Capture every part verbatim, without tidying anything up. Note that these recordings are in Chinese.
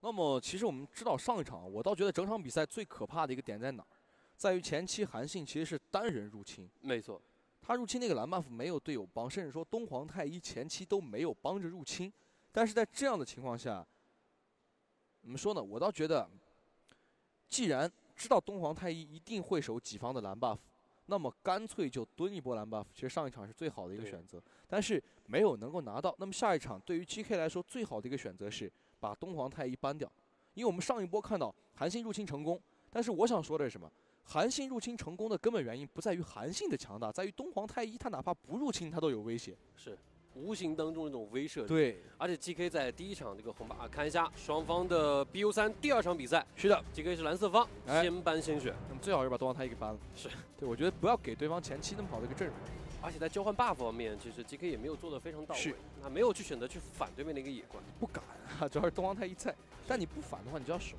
那么其实我们知道上一场，我倒觉得整场比赛最可怕的一个点在哪儿，在于前期韩信其实是单人入侵。 没错， 他入侵那个蓝 buff 没有队友帮，甚至说东皇太一前期都没有帮着入侵。但是在这样的情况下，怎么说呢？我倒觉得，既然知道东皇太一一定会守己方的蓝 buff， 那么干脆就蹲一波蓝 buff。其实上一场是最好的一个选择，但是没有能够拿到。那么下一场对于 G K 来说，最好的一个选择是把东皇太一搬掉，因为我们上一波看到韩信入侵成功，但是我想说的是什么？韩信入侵成功的根本原因不在于韩信的强大，在于东皇太一他哪怕不入侵他都有威胁， 是无形当中的这种威慑力。 对， 而且 G K 在第一场这个红八看一下双方的 B U 三第二场比赛， 是的 ，G K 是蓝色方， 哎先搬先选。 那么最好是把东皇太一给搬了。 是， 对，我觉得不要给对方前期那么好的一个阵容。 而且在交换 buff 方面，其实 G K 也没有做得非常到位是， 那没有去选择去反对面的一个野怪， 不敢啊，主要是东皇太一在，但你不反的话，你就要守。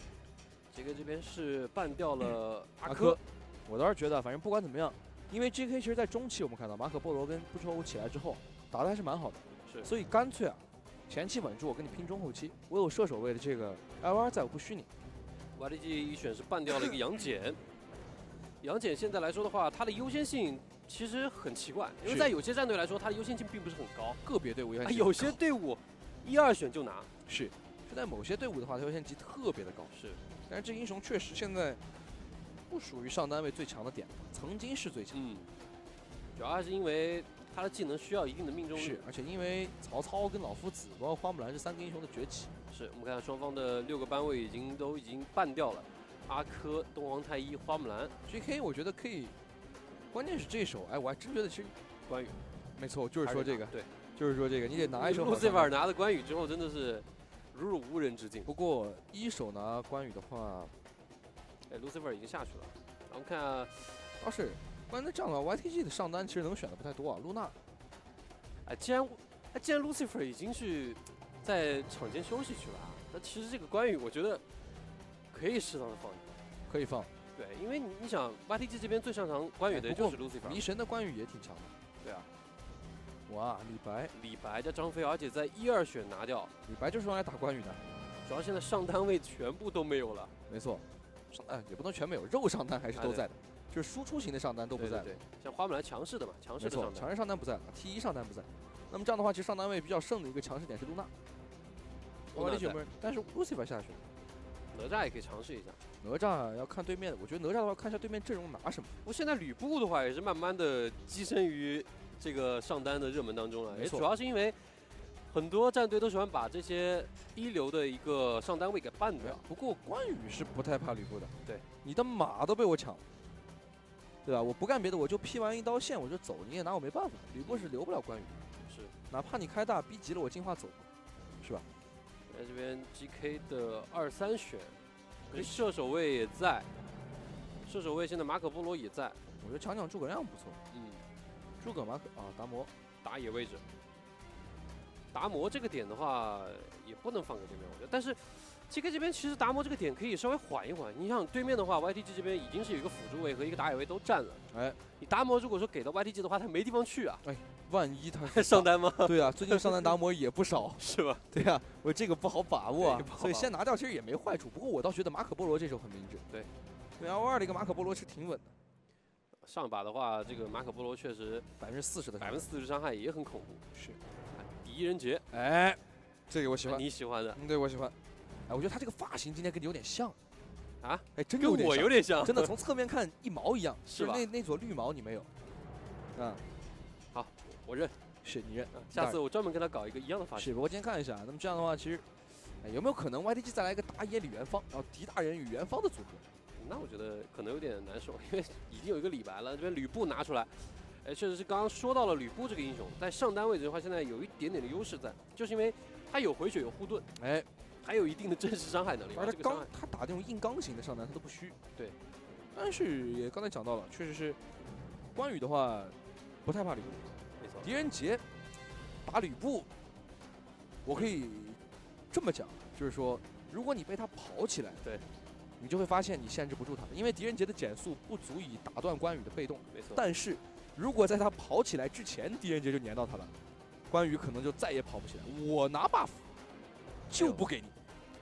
G K 这边是办掉了阿阿珂珂，我倒是觉得，反正不管怎么样，因为 G K 其实在中期我们看到马可波罗跟不抽起来之后，打得还是蛮好的， 是， 所以干脆啊，前期稳住，我跟你拼中后期，我有射手位的这个 L R 在，我不虚你。 Y D G 一选是办掉了一个杨戬，杨戬现在来说的话，它的优先性其实很奇怪，因为在有些战队来说，它的优先性并不是很高， 个别队伍优先级、 啊、有些队伍一二选就拿， 是，是在某些队伍的话，它优先级特别的高。 是， 但是这英雄确实现在不属于上单位最强的点，曾经是最强。 嗯，主要还是因为他的技能需要一定的命中率。 是，而且因为曹操跟老夫子包括花木兰这三个英雄的崛起。 是我们看双方的六个班位已经都已经办掉了，阿珂、东皇太一、花木兰。 G K 我觉得可以，关键是这手，哎，我还真觉得其实关羽， 没错，就是说这个， 对， 就是说这个，你得拿一手。 路西弗尔拿了关羽之后，真的是如入无人之境。 不过一手拿关羽的话， 哎，路西弗尔已经下去了。然后看啊， 倒是，关键这样的话 ，Y T G 的上单其实能选的不太多啊。露娜， 哎，既然哎，既然路西弗尔已经去在场间休息去了啊，那其实这个关羽，我觉得可以适当的放一放， 可以放。 对，因为你你想 Y T G 这边最擅长关羽的就是路西弗尔， 迷神的关羽也挺强的。 对啊。 哇，李白， 李白加张飞，而且在一二选拿掉， 李白就是用来打关羽的。 主要现在上单位全部都没有了。 没错，上哎也不能全没有，肉上单还是都在的，就是输出型的上单都不在了。 对，像花木兰强势的嘛，强势的上单， 强势上单不在了 ，T 一上单不在。那么这样的话，其实上单位比较胜的一个强势点是露娜。 露娜在， 但是 Lucifer 下去了。 哪吒也可以尝试一下。 哪吒要看对面的，我觉得哪吒的话看一下对面阵容拿什么。 不过现在吕布的话也是慢慢的跻身于这个上单的热门当中了，也主要是因为很多战队都喜欢把这些一流的一个上单位给办掉。 不过关羽是不太怕吕布的， 对， 你的马都被我抢了，对吧？我不干别的，我就劈完一刀线我就走，你也拿我没办法。吕布是留不了关羽， 是， 哪怕你开大逼急了我进化走，是吧？ 在这边 G K 的二三选，射手位也在，射手位现在马可波罗也在， 我觉得强抢诸葛亮不错， 嗯， 诸葛马可啊达摩打野位置。达摩这个点的话，也不能放给对面，我觉得。但是 G K 这边其实达摩这个点可以稍微缓一缓。你想对面的话 ，Y T G 这边已经是有一个辅助位和一个打野位都占了。 哎， 你达摩如果说给到 Y T G 的话，他没地方去啊。 哎，万一他上单吗？ 对啊，最近上单达摩也不少， 是吧？ 对啊，我这个不好把握啊， 把握所以先拿掉其实也没坏处。不过我倒觉得马可波罗这手很明智。 对， 对 L 二的一个马可波罗是挺稳的。 上把的话，这个马可波罗确实百分之四十的百分之四十伤害也很恐怖。 是， 狄仁杰， 哎，这个我喜欢， 你喜欢的， 嗯，对我喜欢。哎，我觉得他这个发型今天跟你有点像， 啊， 哎，真跟有点我有点像， 真的从侧面看一毛一样， 是吧？ 那那撮绿毛你没有，啊， 好，我认， 是你认， 下次我专门跟他搞一个一样的发型。 是，不过今天看一下，那么这样的话，其实，哎，有没有可能 Y T G 再来一个打野李元芳，然后狄大人与元芳的组合？ 那我觉得可能有点难受，因为已经有一个李白了，这边吕布拿出来，哎，确实是刚刚说到了吕布这个英雄，在上单位置的话，现在有一点点的优势在，就是因为他有回血有护盾， 哎， 还有一定的真实伤害能力。 而他刚他打那种硬刚型的上单，他都不虚。 对， 但是也刚才讲到了，确实是关羽的话不太怕吕布， 没错。 狄仁杰打吕布，我可以这么讲，就是说，如果你被他跑起来， 对。 你就会发现你限制不住他，因为狄仁杰的减速不足以打断关羽的被动。 没错。 但是，如果在他跑起来之前，狄仁杰就粘到他了，关羽可能就再也跑不起来。我拿 buff 就不给你。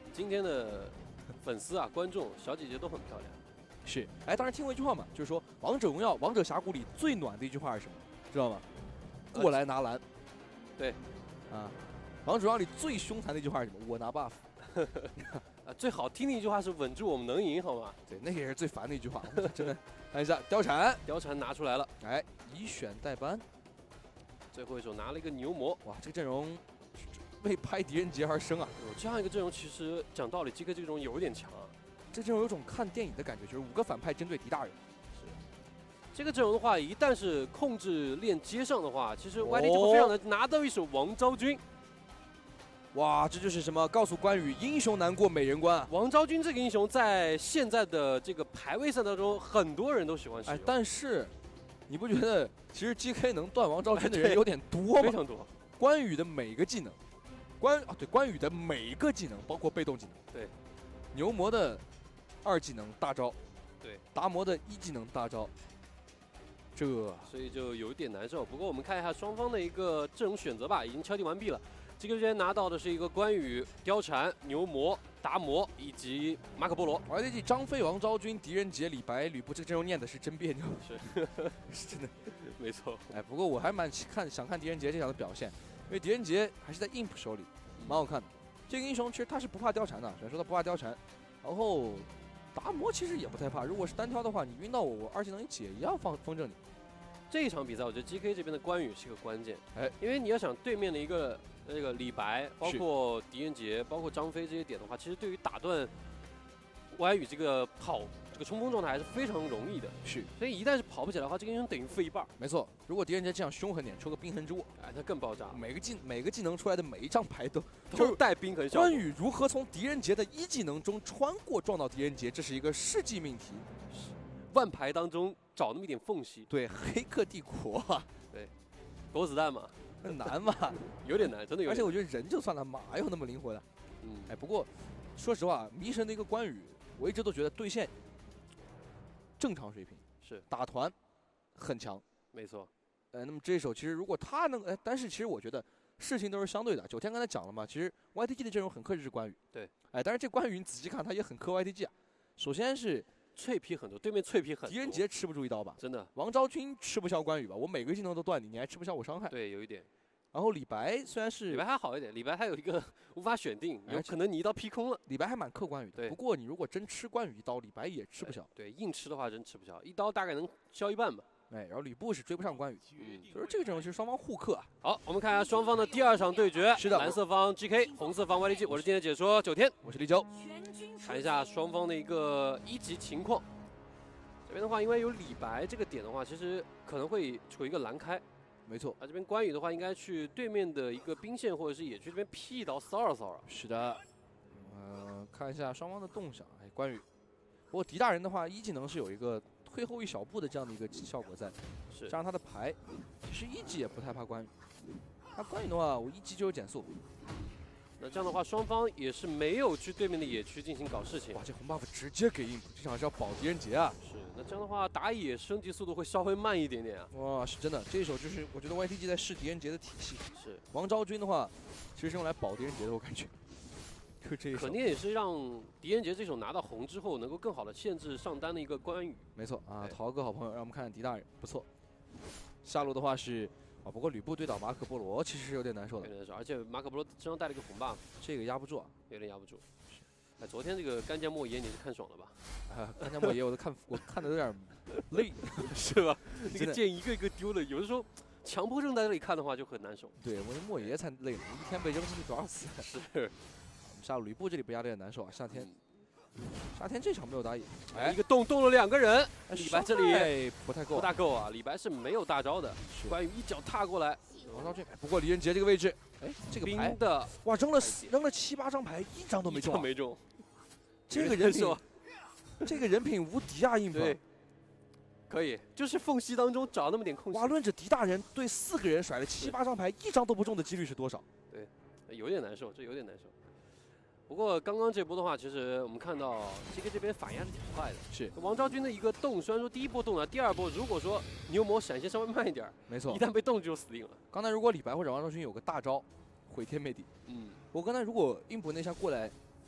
今天的粉丝啊、观众、小姐姐都很漂亮。 是，哎，当时听过一句话嘛，就是说《王者荣耀》《王者峡谷》里最暖的一句话是什么？知道吗？过来拿蓝。呃、 对。 啊，《王者荣耀》里最凶残的一句话是什么？我拿 buff。 啊，最好听的一句话是稳住，我们能赢，好吗？ 对，那个也是最烦的一句话，真的。看一下貂蝉， 貂蝉拿出来了， 哎，以选代班。 最后一手拿了一个牛魔， 哇，这个阵容为拍狄仁杰而生啊！ 有这样一个阵容，其实讲道理 ，G K 这个阵容有点强啊。 这阵容有种看电影的感觉，就是五个反派针对狄大人。 是。这个阵容的话，一旦是控制链接上的话，其实 Y D 就会非常难拿到一手王昭君。 哇，这就是什么？告诉关羽，英雄难过美人关啊！ 王昭君这个英雄在现在的这个排位赛当中，很多人都喜欢使用。 哎，但是你不觉得其实 G K 能断王昭君的人有点多吗？ 非常多。 关羽的每个技能，关啊对，关羽的每一个技能，包括被动技能， 对， 牛魔的二技能大招， 对， 达摩的一技能大招，这所以就有点难受。不过我们看一下双方的一个阵容选择吧，已经敲定完毕了。这个边拿到的是一个关羽、貂蝉、牛魔、达摩以及马可波罗。 Y D G 张飞、王昭君、狄仁杰、李白、吕布，这个阵容念的是真别扭， 是是真的， 没错。 哎，不过我还蛮看想看狄仁杰这场的表现，因为狄仁杰还是在 imp 手里，蛮好看的。这个英雄其实他是不怕貂蝉的，虽然说他不怕貂蝉，然后达摩其实也不太怕。如果是单挑的话，你晕到我，我二技能一解一样放风筝你。 这一场比赛，我觉得 G K 这边的关羽是个关键， 哎， 因为你要想对面的一个那个李白，包括狄仁杰，包括张飞这些点的话，其实对于打断关羽这个跑这个冲锋状态还是非常容易的。 是， 所以一旦是跑不起来的话，这个英雄等于废一半。 没错，如果狄仁杰这样凶狠点，抽个冰痕之握， 哎，那更爆炸。 每个技每个技能出来的每一张牌都都带冰痕效果。 关羽如何从狄仁杰的一技能中穿过撞到狄仁杰，这是一个世纪命题。 万牌当中找那么一点缝隙。 对，黑客帝国啊， 对，躲子弹嘛， 那难嘛， 有点难，真的有点难。 而且我觉得人就算了，马有那么灵活的。 嗯， 哎，不过说实话，迷神的一个关羽，我一直都觉得对线正常水平， 是打团很强， 没错。 呃，那么这一手其实如果他能，哎，但是其实我觉得事情都是相对的。九天刚才讲了嘛，其实 Y T G 的阵容很克制关羽， 对， 哎，但是这关羽你仔细看，他也很克 Y T G 啊。首先是脆皮很多，对面脆皮很多。 狄仁杰吃不住一刀吧？ 真的。 王昭君吃不消关羽吧？我每个技能都断你，你还吃不消我伤害。 对，有一点。 然后李白虽然是李白还好一点，李白他有一个无法选定，有可能你一刀劈空了。 李白还蛮克关羽的。 对。 不过你如果真吃关羽一刀，李白也吃不消。 对，硬吃的话真吃不消，一刀大概能消一半吧。 哎，然后吕布是追不上关羽，嗯，所以说这个阵容其实双方互克啊。 好，我们看一下双方的第二场对决。 是的， 蓝色方 G K， 红色方 Y D G。我是今天解说九天， 我是李九。 看一下双方的一个一级情况。这边的话，因为有李白这个点的话，其实可能会处于一个蓝开。 没错。 啊，这边关羽的话，应该去对面的一个兵线或者是野区这边劈一刀骚扰骚扰。 是的。呃，看一下双方的动向。哎，关羽。不过狄大人的话，一技能是有一个退后一小步的这样的一个效果在， 是加上他的牌，其实一级也不太怕关羽。他关羽的话，我一级就是减速。 那这样的话，双方也是没有去对面的野区进行搞事情。 哇，这红 buff 直接给硬补，这场是要保狄仁杰啊。 是，那这样的话打野升级速度会稍微慢一点点啊。 哇，是真的，这一手就是我觉得 Y T G 在试狄仁杰的体系。 是。 王昭君的话，其实是用来保狄仁杰的，我感觉。就这一手。 肯定也是让狄仁杰这手拿到红之后，能够更好的限制上单的一个关羽。 没错啊，陶哥好朋友，让我们看看狄大人，不错。下路的话是。啊，不过吕布对倒马可波罗其实是有点难受的， 有点难受，而且马可波罗身上带了一个红 buff， 这个压不住啊， 有点压不住。哎，昨天这个干将莫邪你是看爽了吧？ 啊，干将莫邪我都看，我看的有点累， 是吧？那个剑一个一个丢的，有的时候强迫症在这里看的话就很难受。 对，我的莫邪才累呢，一天被扔出去多少次？ 是。 我们下路吕布这里被压的有点难受啊，夏天。夏天这场没有打野， 哎，一个洞动了两个人，李白这里不太够， 不大够啊！李白是没有大招的，关羽一脚踏过来， 王昭君。不过李仁杰这个位置，哎，这个牌的哇，扔了扔了七八张牌，一张都没中， 没中。 这个人品，这个人品无敌啊！硬对，可以，就是缝隙当中找那么点空隙。 哇，论着狄大人对四个人甩了七八张牌，一张都不中的几率是多少？ 对，有点难受，这有点难受。不过刚刚这波的话，其实我们看到 G K 这边反应还是挺快的。 是王昭君的一个动，虽然说第一波动了，第二波如果说牛魔闪现稍微慢一点， 没错， 一旦被动就死定了。 刚才如果李白或者王昭君有个大招，毁天灭地。 嗯， 我刚才如果硬补那下过来，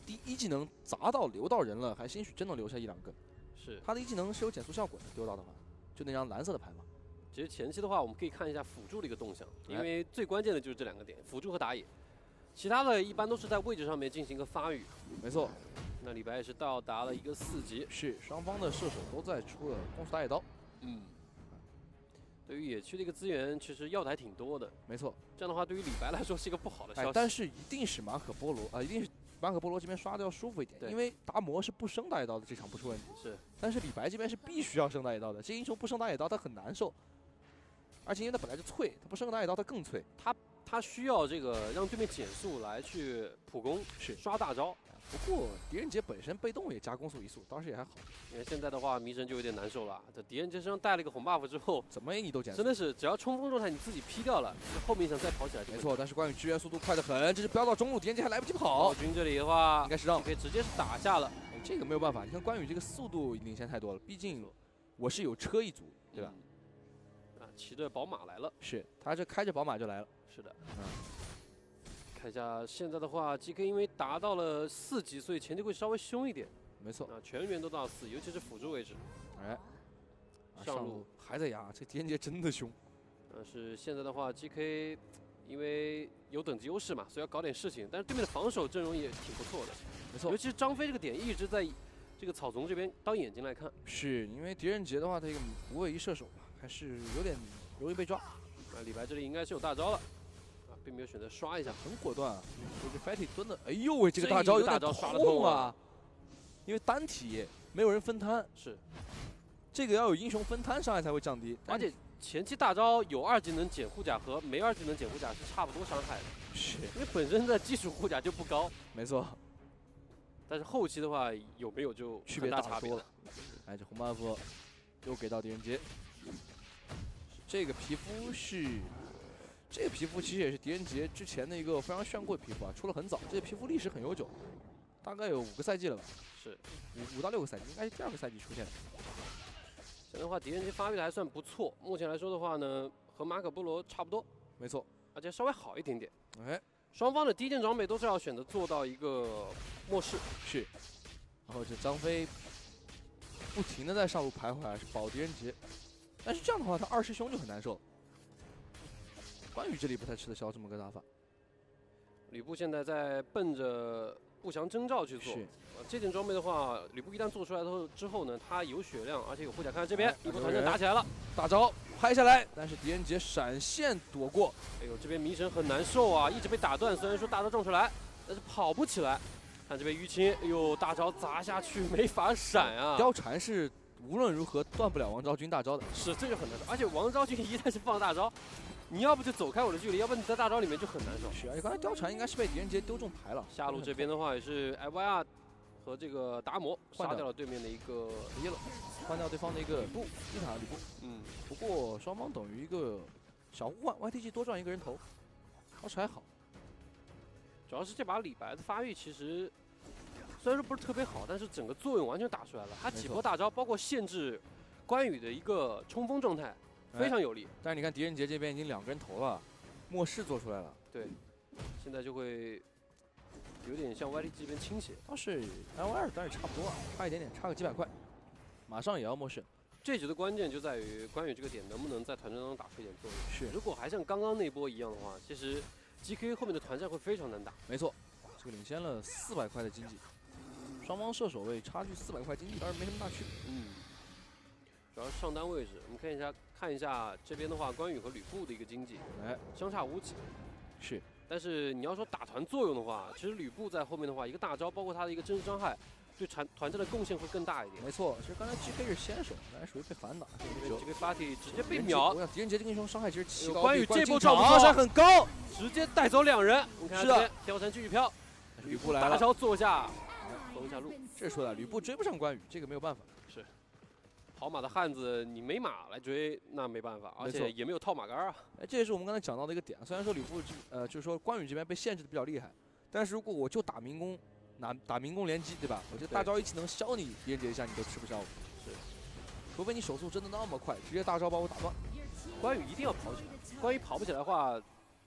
第一技能砸到留到人了，还兴许真能留下一两个。 是他的一技能是有减速效果的，丢到的话，就那张蓝色的牌嘛。 其实前期的话，我们可以看一下辅助的一个动向，因哎为最关键的就是这两个点，辅助和打野，其他的一般都是在位置上面进行一个发育。 没错， 那李白也是到达了一个四级， 是双方的射手都在出了攻速打野刀。 嗯，对于野区的一个资源，其实要的还挺多的。 没错， 这样的话，对于李白来说是一个不好的消息。 哎，但是一定是马可波罗啊、呃，一定是马可波罗这边刷的要舒服一点，因为达摩是不升打野刀的，这场不出问题。 是， 但是李白这边是必须要升打野刀的，这英雄不升打野刀他很难受，而且因为他本来就脆，他不升打野刀他更脆。 他他需要这个让对面减速来去普攻， 是刷大招。 不过狄仁杰本身被动也加攻速移速，倒是也还好。 因为现在的话，迷神就有点难受了。这狄仁杰身上带了一个红 buff 之后， 怎么你都减速， 真的是只要冲锋状态你自己劈掉了，后面想再跑起来就没错。但是关羽支援速度快得很，这是飙到中路，狄仁杰还来不及跑。 暴君这里的话， 应该是让可以直接是打下了。 哎这个没有办法，你看关羽这个速度领先太多了，毕竟我是有车一族，对吧？ 嗯、啊，骑着宝马来了。 是他这开着宝马就来了。 是的。 嗯。 看一下现在的话 ，G K 因为达到了四级，所以前期会稍微凶一点。 没错。 啊，全员都到四，尤其是辅助位置。 哎。 上路还在压，这狄仁杰真的凶。 但是现在的话 ，G K 因为有等级优势嘛，所以要搞点事情。但是对面的防守阵容也挺不错的。 没错。 尤其是张飞这个点一直在这个草丛这边当眼睛来看。 是因为狄仁杰的话，他这个无位移射手吧，还是有点容易被抓。 啊，李白这里应该是有大招了。并没有选择刷一下， 很果断啊！这个 Fatty 蹲的，哎呦喂，这个大招有点痛啊！因为单体没有人分摊， 是这个要有英雄分摊，伤害才会降低。 而且前期大招有二技能减护甲和没二技能减护甲是差不多伤害的， 是因为本身的基础护甲就不高。 没错， 但是后期的话有没有就区别大差别了。哎，这红 buff 又给到狄仁杰，这个皮肤是。这个皮肤其实也是狄仁杰之前的一个非常炫酷的皮肤啊，出了很早，这个皮肤历史很悠久，大概有五个赛季了吧？ 是， 五五到六个赛季，应该是第二个赛季出现的。 现在的话，狄仁杰发育的还算不错，目前来说的话呢，和马可波罗差不多。 没错， 而且稍微好一点点。 哎， 双方的第一件装备都是要选择做到一个末世。 是，然后这张飞不停的在上路徘徊，是保狄仁杰，但是这样的话，他二师兄就很难受。关羽这里不太吃得消这么个打法。 吕布现在在奔着不祥征兆去做。 是。 啊，这件装备的话，吕布一旦做出来后之后呢，他有血量，而且有护甲。看这边，一波团战打起来了， 大招拍下来，但是狄仁杰闪现躲过。 哎呦，这边迷神很难受啊，一直被打断。虽然说大招撞出来，但是跑不起来。看这边淤青，哎呦，大招砸下去没法闪啊。 貂蝉是无论如何断不了王昭君大招的。 是，这就很难受。而且王昭君一旦是放大招。你要不就走开我的距离，要不你在大招里面就很难受。 是，而且刚才貂蝉应该是被狄仁杰丢中牌了。 下路这边的话也是 I Y R 和这个达摩杀掉了对面的一个耶了，换掉对方的一个吕布，一塔吕布。 嗯， 不过双方等于一个小互换 ，Y T G 多赚一个人头，倒是还好。 主要是这把李白的发育其实虽然说不是特别好，但是整个作用完全打出来了。他几波大招，包括限制关羽的一个冲锋状态。非常有利， 但是你看狄仁杰这边已经两个人头了，末世做出来了。 对，现在就会有点向 Y T G 这边倾斜。 倒是 L Y 二，但是差不多啊，差一点点，差个几百块，马上也要末世。 这局的关键就在于关羽这个点能不能在团战当中打出一点作用。 是， 如果还像刚刚那波一样的话，其实 G K 后面的团战会非常难打。 没错，这个领先了四百块的经济，双方射手位差距四百块经济，倒是没什么大区别。 嗯。主要是上单位置，我们看一下，看一下这边的话，关羽和吕布的一个经济， 哎， 相差无几。 是， 但是你要说打团作用的话，其实吕布在后面的话，一个大招，包括他的一个真实伤害，对团团战的贡献会更大一点。 没错，其实刚才 G K 是先手，刚才属于被反打， 这个发体直接被秒。 我想狄仁杰这个英雄伤害其实奇高， 关羽这波照射伤害很高， 直接带走两人。你看这边貂蝉继续飘， 吕布来了， 大招坐下，封一下路。 这说的吕布追不上关羽，这个没有办法。 是。跑马的汉子，你没马来追，那没办法，而且也没有套马杆啊。 哎，这也是我们刚才讲到的一个点。虽然说吕布呃，就是说关羽这边被限制的比较厉害，但是如果我就打民工，拿打民工连击，对吧？我这大招一技能削你狄仁杰一下，你都吃不消我。 是， 除非你手速真的那么快，直接大招把我打断。 关羽一定要跑起来，关羽跑不起来的话，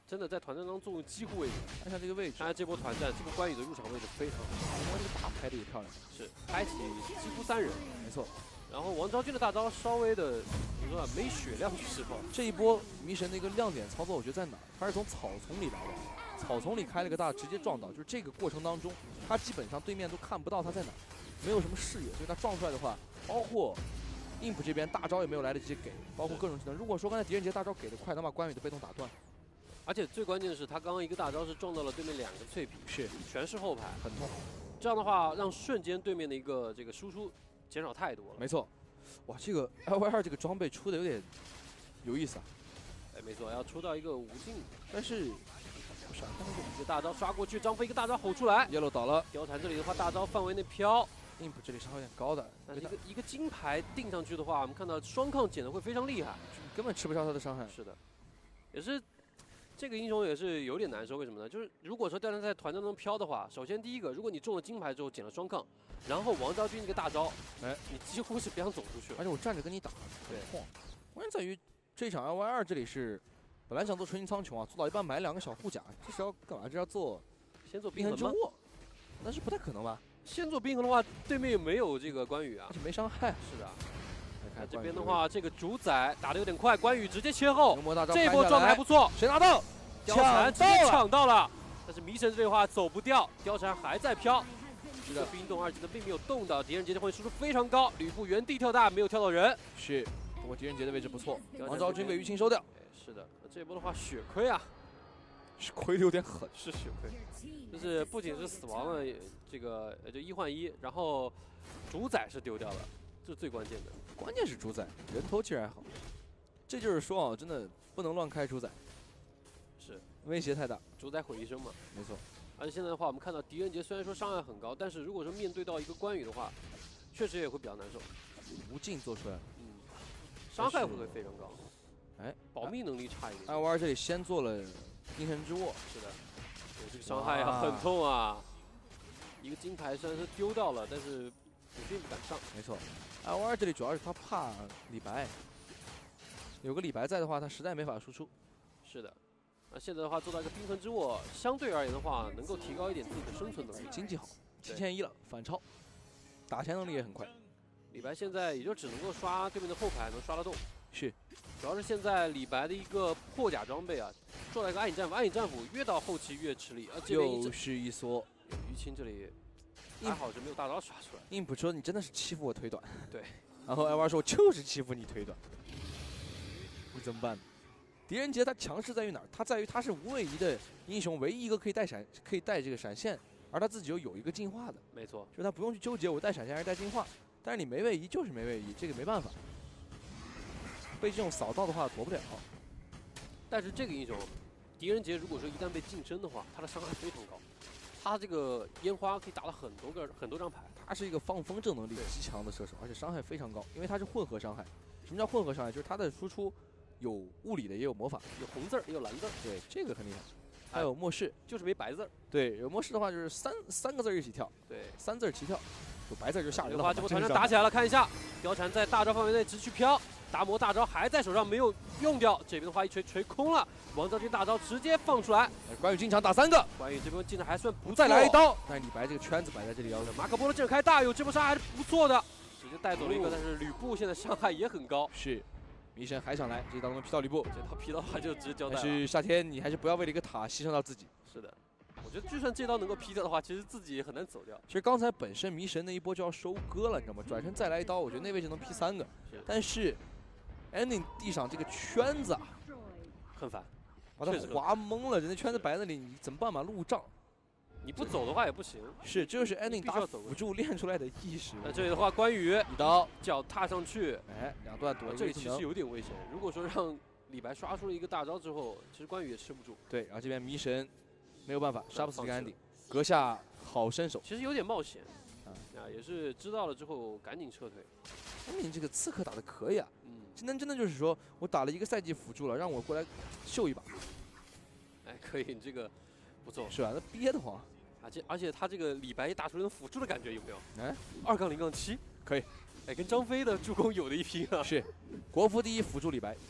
真的在团战当中几乎为止。 看一下这个位置， 当然这波团战，这个关羽的入场位置非常好， 因为这个大拍的也漂亮， 是开启几乎三人， 没错。 然后王昭君的大招稍微的怎么说啊，没血量去释放。 这一波迷神的一个亮点操作，我觉得在哪儿？他是从草丛里来的，草丛里开了个大，直接撞倒。就是这个过程当中，他基本上对面都看不到他在哪儿，没有什么视野，所以他撞出来的话，包括Imp这边大招也没有来得及给，包括各种技能。如果说刚才狄仁杰大招给的快，能把关羽的被动打断。 而且最关键的是，他刚刚一个大招是撞到了对面两个脆皮， 是全是后排， 很痛。 这样的话，让瞬间对面的一个这个输出减少太多了。 没错，哇，这个 L Y 二这个装备出的有点有意思啊。 哎，没错，要出到一个无尽， 但是闪开一个大招刷过去，张飞一个大招吼出来 ，Yellow 倒了。 貂蝉这里的话，大招范围内飘。 Imp 这里伤害有点高的， 但是一个一个金牌定上去的话，我们看到双抗减的会非常厉害， 根本吃不消他的伤害。 是的，也是这个英雄也是有点难受，为什么呢？就是如果说貂蝉在团战中飘的话，首先第一个，如果你中了金牌之后减了双抗，然后王昭君一个大招， 哎， 你几乎是不想走出去了。 而且我站着跟你打， 对， 晃。关键在于这场 L Y 二这里是本来想做纯银苍穹啊，做到一半买两个小护甲，这是要干嘛？这是要做先做冰冰痕吗？ 痕之握，那是不太可能吧？ 先做冰痕的话，对面也没有这个关羽啊而。且没伤害。 是的。 来看这边的话，这个主宰打得有点快，关羽直接切后， 魔大招这一波状态还不错。 谁拿到？ 貂蝉直接抢到了抢到了，但是迷神这里的话走不掉，貂蝉还在飘。 是的， 冰冻二技能并没有动到，狄仁杰这会输出非常高，吕布原地跳大没有跳到人。 是，不过狄仁杰的位置不错， 貂蝉王昭君被于青收掉。 哎，是的，那这一波的话血亏啊， 是亏的有点狠。 是血亏，就是不仅是死亡了，这个呃就一换一，然后主宰是丢掉了，这是最关键的。 关键是主宰人头其实还好，这就是说啊，真的不能乱开主宰， 是威胁太大。 主宰毁一生嘛。 没错， 而且现在的话，我们看到狄仁杰虽然说伤害很高，但是如果说面对到一个关羽的话，确实也会比较难受。 无尽做出来了。 嗯，伤害会不会非常高？ 哎， 保密能力差一点。 艾娃这里先做了冰神之握， 是的，对这个伤害啊很痛啊。一个金牌虽然是丢掉了，但是也并不敢上。 没错，艾娃这里主要是他怕李白，有个李白在的话，他实在没法输出。 是的，那现在的话做到一个冰痕之握，相对而言的话，能够提高一点自己的生存能力。 经济好，七千一了，反超，打钱能力也很快。 李白现在也就只能够刷对面的后排，能刷得动。 是， 主要是现在李白的一个破甲装备啊，做了一个暗影战斧，暗影战斧越到后期越吃力，而这边一又是一缩。 于青这里还好是没有大招刷出来。 Imp说你真的是欺负我腿短。 对。 然后艾娃说我就是欺负你腿短。你怎么办？狄仁杰他强势在于哪儿？他在于他是无位移的英雄，唯一一个可以带闪，可以带这个闪现，而他自己又有一个进化的。 没错， 就是他不用去纠结我带闪现还是带进化，但是你没位移就是没位移，这个没办法。被这种扫到的话躲不了。 但是这个英雄，狄仁杰如果说一旦被近身的话，他的伤害非常高，他这个烟花可以打了很多个很多张牌。 他是一个放风筝能力极强的射手，而且伤害非常高，因为他是混合伤害。什么叫混合伤害？就是他的输出有物理的，也有魔法， 有红字儿也有蓝字儿。 对，这个很厉害。还有末世， 就是没白字儿。 对，有末世的话就是三三个字一起跳， 对， 三字齐跳，有白字就吓人了。 的话，这波团战打起来了，看一下，貂蝉在大招范围内直去飘，达摩大招还在手上没有用掉，这边的话一锤锤空了，王昭君大招直接放出来， 关羽进场打三个， 关羽这边进的还算不错， 再来一刀，但是李白这个圈子摆在这里要马可波罗阵开大有这波伤害还是不错的，直接带走了一个，但是吕布现在伤害也很高， 是。迷神还想来，这一刀能劈到吕布， 这刀劈的话就直接交代了。 但是夏天，你还是不要为了一个塔牺牲到自己。 是的，我觉得就算这刀能够劈掉的话，其实自己也很难走掉。 其实刚才本身迷神那一波就要收割了，你知道吗？转身再来一刀，我觉得那位置能劈三个。 是但是 ending 地上这个圈子啊， 很烦， 把他划懵了，人家圈子摆在那里，你怎么办嘛？路障。 你不走的话也不行。 是，这就是 ending 打辅助练出来的意识。 那这里的话，关羽一刀脚踏上去， 哎，两段躲。 这里其实有点危险。如果说让李白刷出了一个大招之后，其实关羽也吃不住。 对，然后这边迷神没有办法，杀不死这个 ending，阁下好身手。 其实有点冒险，啊，也是知道了之后赶紧撤退。 ending这个刺客打的可以啊， 嗯， 今天真的就是说我打了一个赛季辅助了，让我过来秀一把。 哎，可以，你这个不错。 是吧？那憋得慌。 而且而且他这个李白也打出了辅助的感觉，有没有？ 哎， 二杠零杠七， 可以。 哎，跟张飞的助攻有的一拼啊。 是，国服第一辅助李白。 对，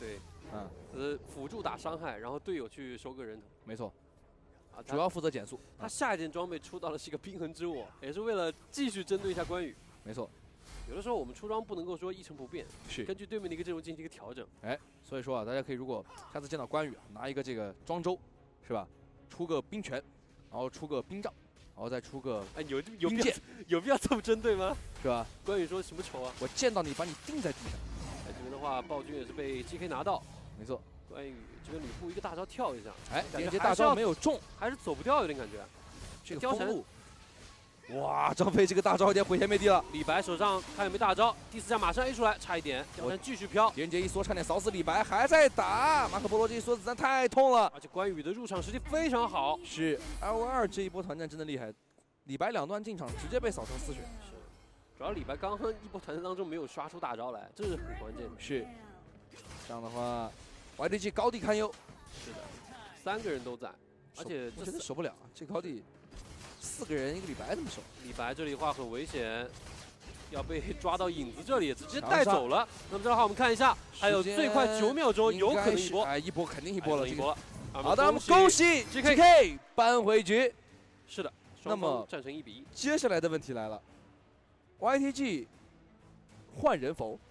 嗯， 呃，辅助打伤害，然后队友去收个人头。 没错， 啊， 主要负责减速。 他下一件装备出到的是一个冰痕之握，也是为了继续针对一下关羽。 没错， 有的时候我们出装不能够说一成不变， 是根据对面的一个阵容进行一个调整。 哎，所以说啊，大家可以如果下次见到关羽啊，拿一个这个庄周，是吧？出个冰拳，然后出个冰杖，然后再出个哎，有有必要冰剑， 有必要这么针对吗？ 是吧？ 关羽说什么仇啊？ 我见到你把你钉在地上。 哎，这边的话，暴君也是被 G K 拿到。 没错。 关羽这边吕布一个大招跳一下， 哎， 感觉连接大招没有中， 还是走不掉，有点感觉。 这个封路。哇，张飞这个大招有点毁天灭地了。 李白手上他有没有大招？第四下马上 A 出来，差一点，貂蝉继续飘。 狄仁杰一缩，差点扫死李白，还在打。马可波罗这一缩子弹太痛了， 而且关羽的入场时机非常好。 是 L O 二这一波团战真的厉害，李白两段进场直接被扫成丝血。 是，主要李白刚刚一波团战当中没有刷出大招来，这是很关键的。 是，这样的话 ，Y D G 高地堪忧。 是的，三个人都在，而且我这真的守不了，这高地。四个人一个李白怎么守？ 李白这里的话很危险，要被抓到影子这里，直接带走了。那么这的话我们看一下，还有最快九秒钟，有可能一波。 哎，一波肯定一波了， 一波了。 好的，我们恭喜 G K 扳回局。 是的， 那么战成一比一。 接下来的问题来了 ，Y T G 换人否？